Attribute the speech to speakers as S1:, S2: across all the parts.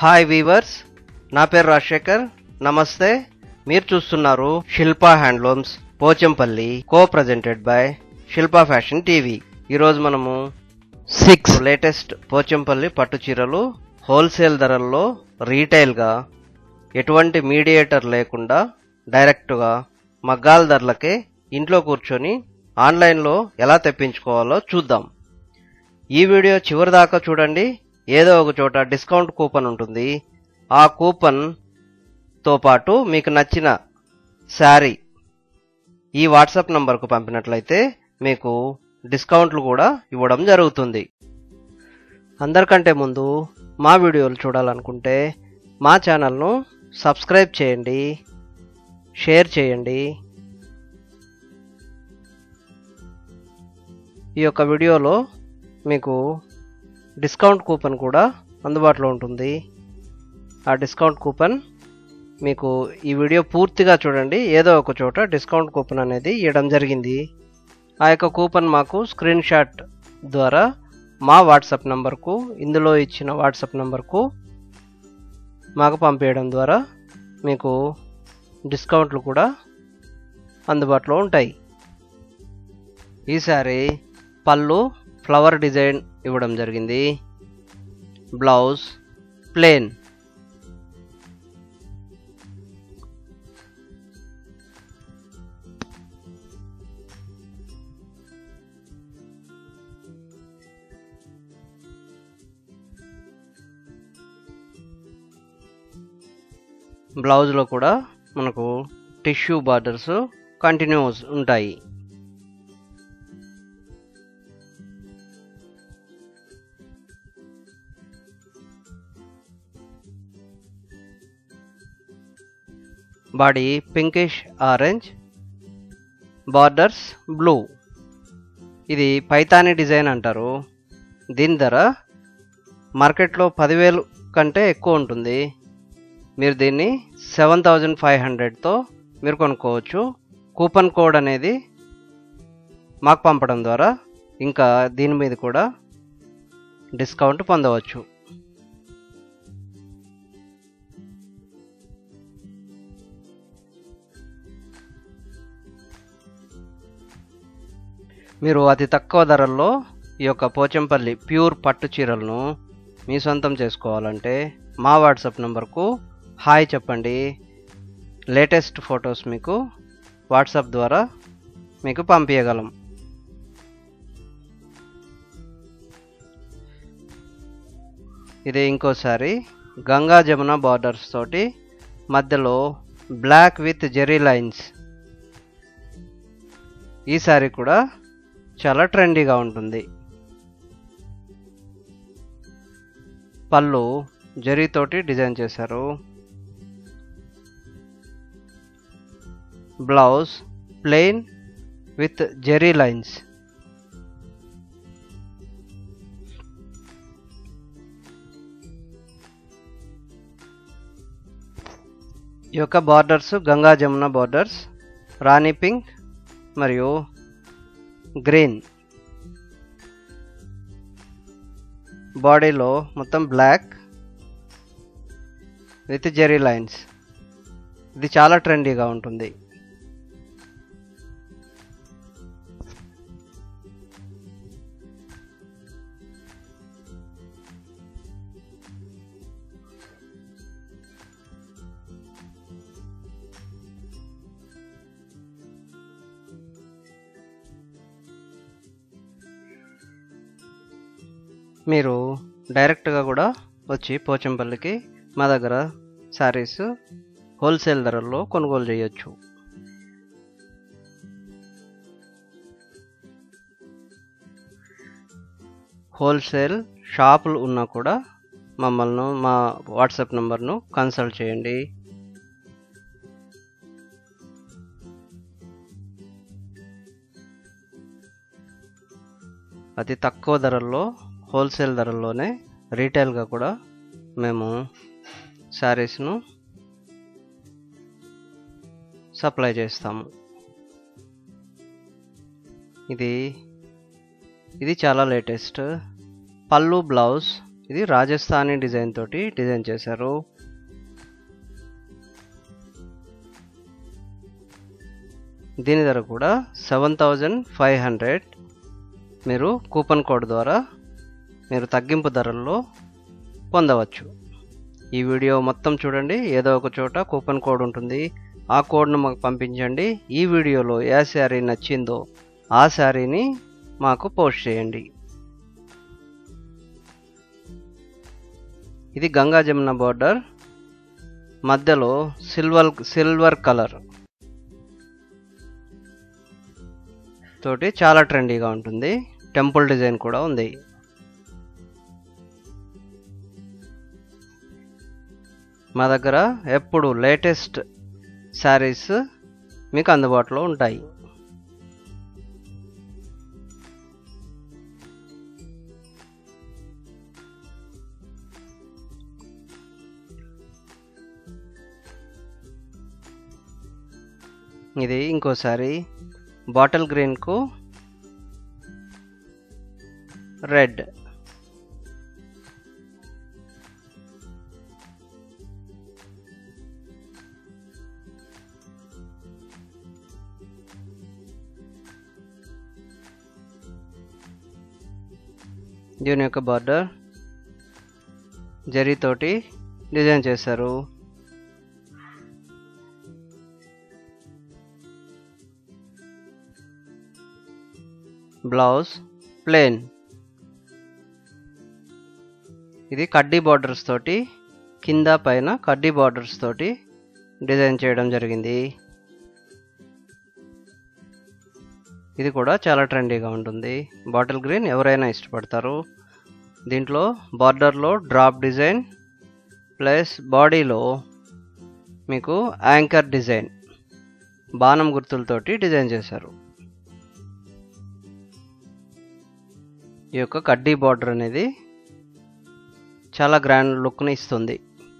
S1: Hi weavers, నా పేరు రాజశేఖర్. నమస్తే. మీరు చూస్తున్నారు Shilpa handlooms Pochampally, co presented by Shilpa fashion TV. ఈరోజు మనము 6 లేటెస్ట్ పోచంపల్లి పట్టు చీరలు హోల్సేల్ ధరల్లో రీటైల్గా ఎటువంటి మీడియేటర్ లేకుండా డైరెక్ట్గా మగ్గాల ధరలకే ఇంట్లో కూర్చొని ఆన్లైన్లో ఎలా తెప్పించుకోవాలో చూద్దాం. ఈ వీడియో చివరి దాకా చూడండి. ఏదో ఒక చోట డిస్కౌంట్ కూపన్ ఉంటుంది. ఆ కూపన్తో పాటు మీకు నచ్చిన శారీ ఈ వాట్సాప్ నంబర్కు పంపినట్లయితే మీకు డిస్కౌంట్లు కూడా ఇవ్వడం జరుగుతుంది. అందరికంటే ముందు మా వీడియోలు చూడాలనుకుంటే మా ఛానల్ను సబ్స్క్రైబ్ చేయండి, షేర్ చేయండి. ఈ యొక్క వీడియోలో మీకు డిస్కౌంట్ కూపన్ కూడా అందుబాటులో ఉంటుంది. ఆ డిస్కౌంట్ కూపన్ మీకు ఈ వీడియో పూర్తిగా చూడండి. ఏదో ఒక చోట డిస్కౌంట్ కూపన్ అనేది ఇవ్వడం జరిగింది. ఆ యొక్క కూపన్ మాకు స్క్రీన్ షాట్ ద్వారా మా వాట్సాప్ నంబర్కు, ఇందులో ఇచ్చిన వాట్సాప్ నంబర్కు మాకు పంపేయడం ద్వారా మీకు డిస్కౌంట్లు కూడా అందుబాటులో ఉంటాయి. ఈసారి పళ్ళు ఫ్లవర్ డిజైన్ ఇవ్వడం జరిగింది. Blouse plain. బ్లౌజ్లో కూడా మనకు టిష్యూ బార్డర్స్ కంటిన్యూస్ ఉంటాయి. Body pinkish orange, borders blue. ఇది పైతానీ డిజైన్ అంటారు. దీని ధర మార్కెట్లో 10,000 కంటే ఎక్కువ ఉంటుంది. మీరు దీన్ని 7,500తో మీరు కొనుక్కోవచ్చు. కూపన్ కోడ్ అనేది మాకు పంపడం ద్వారా ఇంకా దీని మీద కూడా డిస్కౌంట్ పొందవచ్చు. మీరు అతి తక్కువ ధరల్లో ఈ యొక్క పోచంపల్లి ప్యూర్ పట్టు చీరలను మీ సొంతం చేసుకోవాలంటే మా వాట్సాప్ నంబర్కు హాయ్ చెప్పండి. లేటెస్ట్ ఫొటోస్ మీకు వాట్సాప్ ద్వారా మీకు పంపించగలం. ఇది ఇంకోసారి గంగా జమున బార్డర్స్ తోటి మధ్యలో బ్లాక్ విత్ జెరీ లైన్స్. ఈ సారీ కూడా చాలా ట్రెండీగా ఉంటుంది. పళ్ళు జరీతోటి డిజైన్ చేశారు. Blouse plain with zari lines. ఈ యొక్క borders Ganga Jamuna borders, rani pink మరియు గ్రీన్. బాడీలో మొత్తం బ్లాక్ విత్ జెరీ లైన్స్. ఇది చాలా ట్రెండీగా ఉంటుంది. మీరు డైరెక్ట్గా కూడా వచ్చి పోచంపల్లికి మా దగ్గర శారీస్ హోల్సేల్ ధరల్లో కొనుగోలు చేయొచ్చు. హోల్సేల్ షాపులు ఉన్నా కూడా మమ్మల్ని మా వాట్సాప్ నంబర్ను కన్సల్ట్ చేయండి. అతి తక్కువ ధరల్లో హోల్సేల్ ధరల్లోనే రీటైల్గా కూడా మేము శారీస్ను సప్లై చేస్తాము. ఇది చాలా లేటెస్ట్. పళ్ళు బ్లౌజ్ ఇది రాజస్థానీ డిజైన్ తోటి డిజైన్ చేశారు. దీని ధర కూడా 7500. మీరు కూపన్ కోడ్ ద్వారా మీరు తగ్గింపు ధరల్లో పొందవచ్చు. ఈ వీడియో మొత్తం చూడండి, ఏదో ఒక చోట కూపన్ కోడ్ ఉంటుంది, ఆ కోడ్ను మాకు పంపించండి. ఈ వీడియోలో ఏ శారీ నచ్చిందో ఆ శారీని మాకు పోస్ట్ చేయండి. ఇది గంగా జమున బోర్డర్, మధ్యలో సిల్వర్ కలర్ తోటి చాలా ట్రెండీగా ఉంటుంది. టెంపుల్ డిజైన్ కూడా ఉంది. మా దగ్గర ఎప్పుడు లేటెస్ట్ శారీస్ మీకు అందుబాటులో ఉంటాయి. ఇది ఇంకోసారి బాటిల్ గ్రీన్కు రెడ్. దీని యొక్క బార్డర్ జరీతోటి డిజైన్ చేశారు. Blouse plain. ఇది కడ్డీ బార్డర్స్ తోటి, కింద పైన కడ్డీ బార్డర్స్ తోటి డిజైన్ చేయడం జరిగింది. ఇది కూడా చాలా ట్రెండీగా ఉంటుంది. బాటిల్ గ్రీన్ ఎవరైనా ఇష్టపడతారు. దీంట్లో బార్డర్లో డ్రాప్ డిజైన్ ప్లస్ బాడీలో మీకు యాంకర్ డిజైన్ బాణం గుర్తులతోటి డిజైన్ చేశారు. ఈ యొక్క కడ్డీ బార్డర్ అనేది చాలా గ్రాండ్ లుక్ని ఇస్తుంది.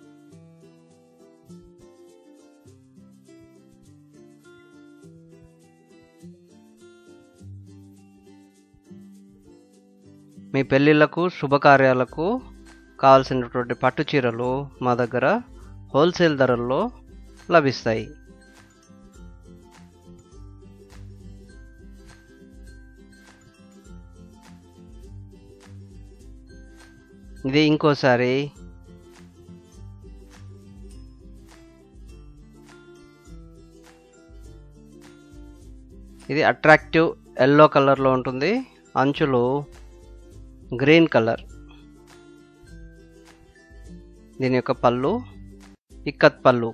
S1: మీ పెళ్ళిళ్ళకు శుభకార్యాలకు కావాల్సినటువంటి పట్టు చీరలు మా దగ్గర హోల్సేల్ ధరల్లో లభిస్తాయి. ఇది ఇంకోసారి ఇది అట్రాక్టివ్ ఎల్లో కలర్లో ఉంటుంది. అంచులు గ్రీన్ కలర్. దీని యొక్క పళ్ళు ఇక్కత్ పళ్ళు.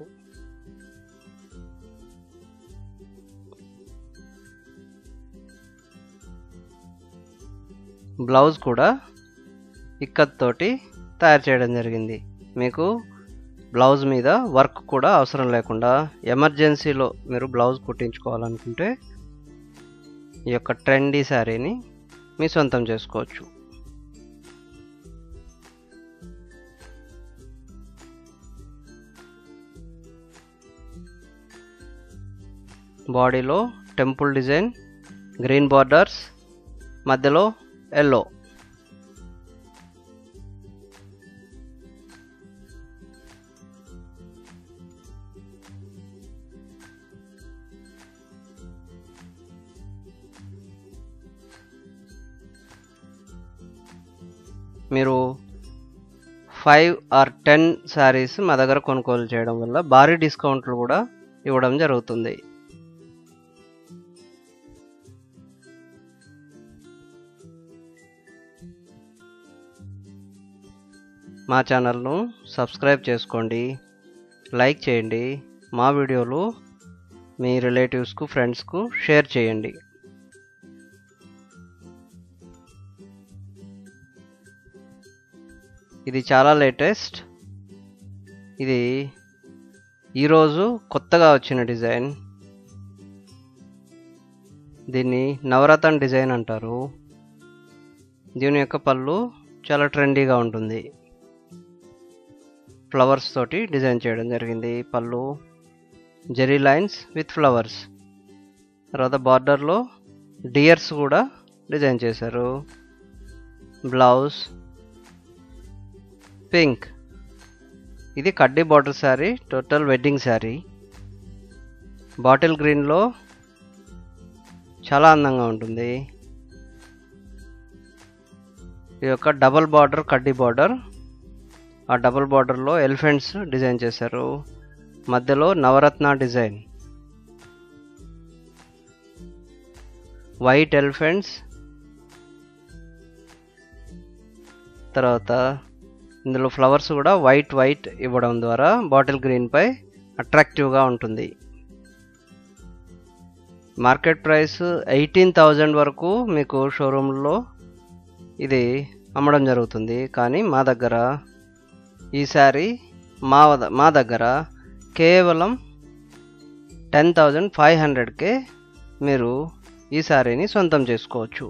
S1: బ్లౌజ్ కూడా ఇక్కత్ తోటి తయారు చేయడం జరిగింది. మీకు బ్లౌజ్ మీద వర్క్ కూడా అవసరం లేకుండా ఎమర్జెన్సీలో మీరు బ్లౌజ్ కుట్టించుకోవాలనుకుంటే ఈ యొక్క ట్రెండీ శారీని మీ సొంతం చేసుకోవచ్చు. బాడీలో టెంపుల్ డిజైన్, గ్రీన్ బార్డర్స్, మధ్యలో ఎల్లో. మీరు 5 or 10 శారీస్ మా దగ్గర కొనుగోలు చేయడం వల్ల భారీ డిస్కౌంట్లు కూడా ఇవ్వడం జరుగుతుంది. మా ఛానల్ను సబ్స్క్రైబ్ చేసుకోండి, లైక్ చేయండి, మా వీడియోలు మీ రిలేటివ్స్కు ఫ్రెండ్స్కు షేర్ చేయండి. ఇది చాలా లేటెస్ట్. ఇది ఈరోజు కొత్తగా వచ్చిన డిజైన్. దీన్ని నవరత్న డిజైన్ అంటారు. దీని యొక్క పళ్ళు చాలా ట్రెండీగా ఉంటుంది. ఫ్లవర్స్ తోటి డిజైన్ చేయడం జరిగింది. పళ్ళు జెరీ లైన్స్ విత్ ఫ్లవర్స్. తర్వాత బార్డర్లో డియర్స్ కూడా డిజైన్ చేశారు. Blouse pink. ఇది కడ్డీ border sari, total wedding sari. Bottle గ్రీన్లో చాలా అందంగా ఉంటుంది. ఇది ఒక డబల్ బార్డర్ కడ్డీ బార్డర్. ఆ డబల్ బార్డర్లో ఎలిఫెంట్స్ డిజైన్ చేశారు. మధ్యలో నవరత్న డిజైన్, వైట్ ఎలిఫెంట్స్. తర్వాత ఇందులో ఫ్లవర్స్ కూడా వైట్ ఇవ్వడం ద్వారా బాటిల్ గ్రీన్ పై అట్రాక్టివ్గా ఉంటుంది. మార్కెట్ ప్రైస్ 18,000 వరకు మీకు షోరూంలో ఇది అమ్మడం జరుగుతుంది. కానీ మా దగ్గర ఈ శారీ మా దగ్గర కేవలం 10,500కే మీరు ఈ శారీని సొంతం చేసుకోవచ్చు.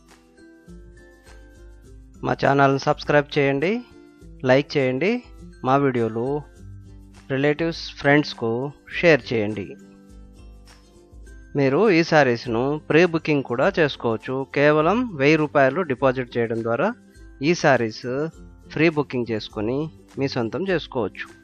S1: మా ఛానల్ని సబ్స్క్రైబ్ చేయండి, లైక్ చేయండి, మా వీడియోలు రిలేటివ్స్ ఫ్రెండ్స్కు షేర్ చేయండి. మీరు ఈ శారీస్ను ప్రీ బుకింగ్ కూడా చేసుకోవచ్చు. కేవలం 1000 రూపాయలు డిపాజిట్ చేయడం ద్వారా ఈ శారీస్ ఫ్రీ బుకింగ్ చేసుకొని మీ సొంతం చేసుకోవచ్చు.